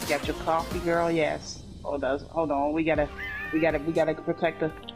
Got your coffee, girl? Yes. Hold on. We gotta protect the